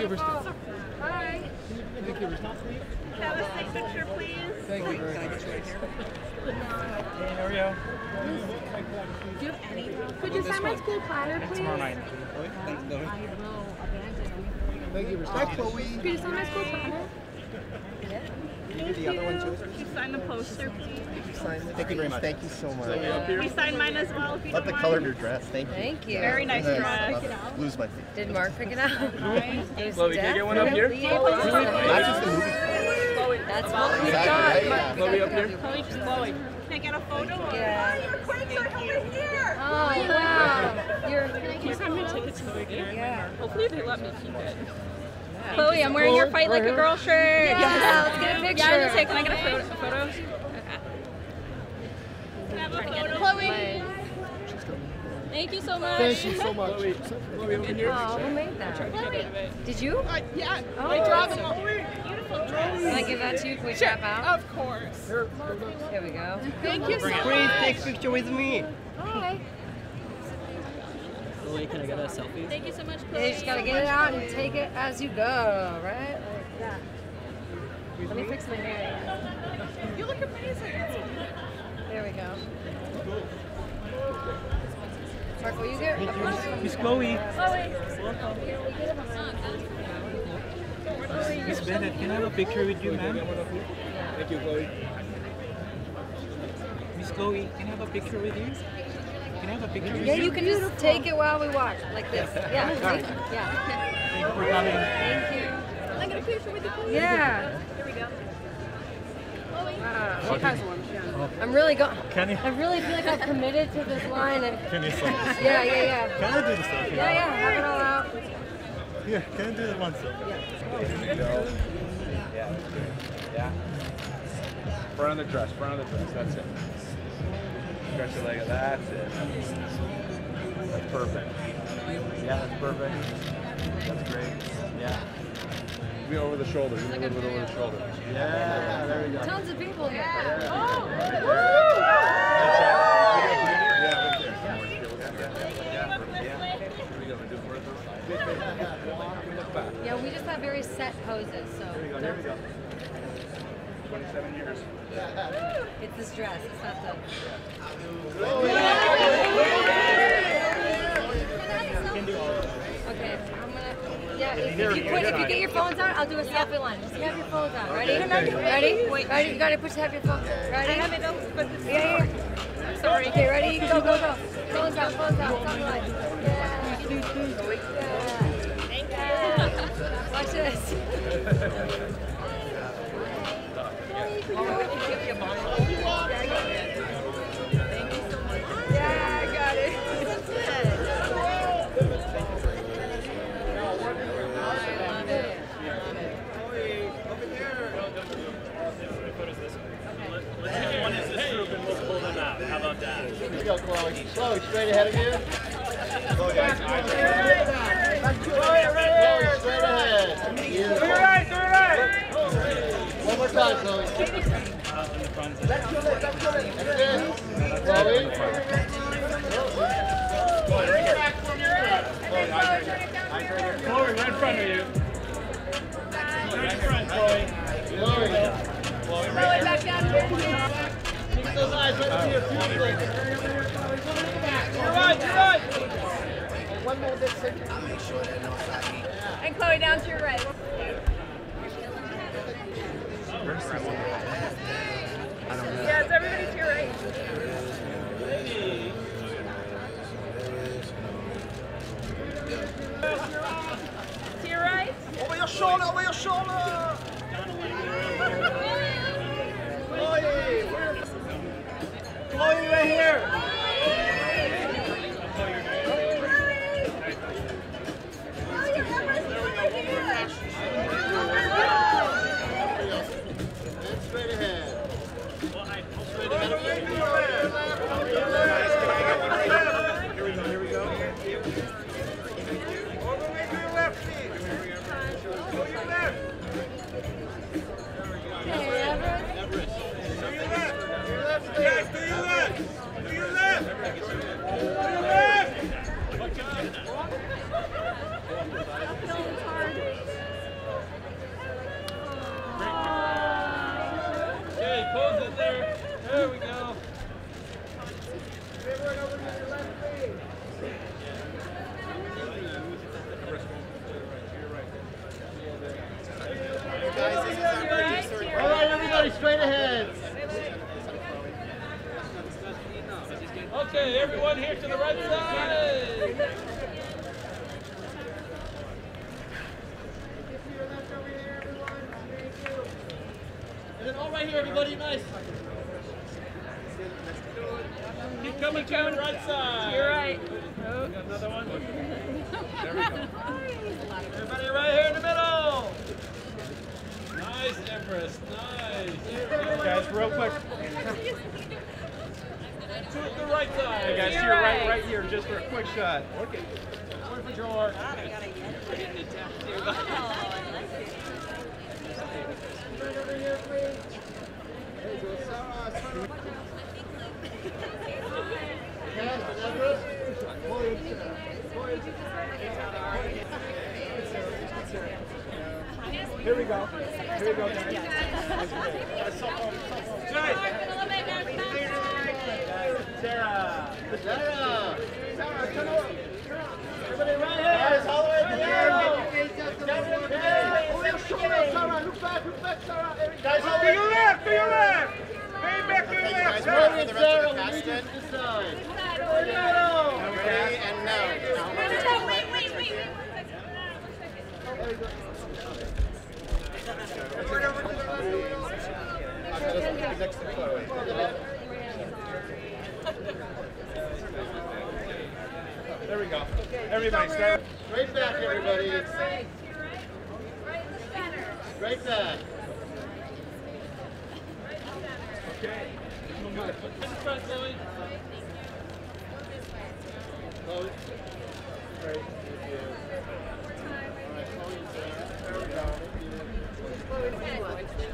Hi. Have a signature, please. Thank you. Can I get you right here? Hey, how are you? Do you have any? Could you sign my school planner, please? Tomorrow night. Thanks, Chloe. I will abandon. Thank you. Respect, Chloe. Could you sign my school planner? Can you do the other one too? Could you sign the poster, please? Thank you very much. Thank you so much. Can you sign mine as well if you Love don't the mind? color of your dress. Thank you. Thank you. Very nice dress. Lose my feet. Did Mark pick it out? Chloe, can I get one up here? Not just the movie. That's what we Exactly, got. right? Chloe up here? Chloe, just Chloe. Can I get a photo? Yeah. Your quakes are over here. Oh, wow. You're, Can you send me tickets to again? yeah. Hopefully they let me keep it. Chloe, I'm wearing your Fight Like a Girl shirt. Yeah, let's get a picture. Yeah, I was gonna say, can I get a photo? Okay. Can I have a photo? Chloe. Thank you so much. Thank you so much. Chloe over here? Oh, who made that? Did you? Yeah. Oh, I draw them so- all. Beautiful dress. Can I give that to you? Can we tap out? Of course. Here we go. Thank you so much. Please take a picture with me. Hi. Chloe, can I get a selfie? Thank you so much, Yeah, Chloe. you just gotta get it out and take it as you go, right? Like that. Let me fix my hair. You look amazing. There we go. Mark, will you get Miss Chloe. Chloe. Miss Bennett, can I have a picture with you, ma'am? Thank you, Chloe. Miss Chloe, can I have a picture with you? Can I have a picture with Yeah, you? you can just take it while we watch, like this. Yeah, see? Yeah. Thank you for coming. Thank you. Can I get a picture with you, please? Yeah. Here we go. Wow. She has one. Yeah. I'm really going. Can you? I really feel like I'm committed to this line. And Can you say? yeah, yeah, yeah. Can I do the selfie? Yeah, yeah. Have it all out. Yeah, can I do the one selfie? Yeah. Yeah. Front of the dress, that's it. Stretch your leg, that's it. That's perfect. Yeah, that's perfect. That's great. Yeah. Be over the shoulder, a little bit over the shoulder. Yeah, there we go. Tons of people here. Yeah, we just have very set poses, so. There we go. 27 years. It's this dress, it's not the. Okay, I'm gonna. Yeah, if you get your phones out, I'll do a selfie line. Just have your phones out. Ready? Ready? Ready? You gotta have your phones out. Ready? Yeah, yeah. Sorry. Okay, ready? Go, go, go. Phones out, selfie line. Yeah. Yeah. Watch this. Yeah, I got it. That's it. I love it. One is this group and we'll pull them out. How about that? Here we go, Chloe. Chloe, straight ahead of you. Chloe, guys. Chloe, straight ahead. Beautiful. Turn right, turn right. One more time, Chloe. That's it. Chloe. Chloe, right in front of you. Right in front, Chloe. Chloe. Chloe, back down here. Keep those eyes right up here. Beautiful. You're right. One more bit, sir. And Chloe, down to your right. Yeah, it's everybody to your right. To your right. Over your shoulder, over your shoulder. Chloe, right here. Straight ahead. Straight ahead. everyone here to the right side. And then all right here, everybody, nice. Keep coming to the right side. You're right. Got another one? There we go. Everybody right here in the middle. Nice, Empress. Nice. Guys, real quick. To the right side. Hey guys, here, right here, just for a quick shot. Okay. One for George. Here we go. Here we go, guys. Sarah, come over. Everybody right here. Guys, all the way to the Sarah, look back, Sarah. Guys, all To your left, to your left. Lean back to your left. Sarah, we need you to decide. Ready and now. Wait. Next to Chloe. There we go. Everybody start. Straight back, everybody. Straight back. Okay. Chloe. Great. Thank you. All right, Chloe and Sarah. There we go. Thank you.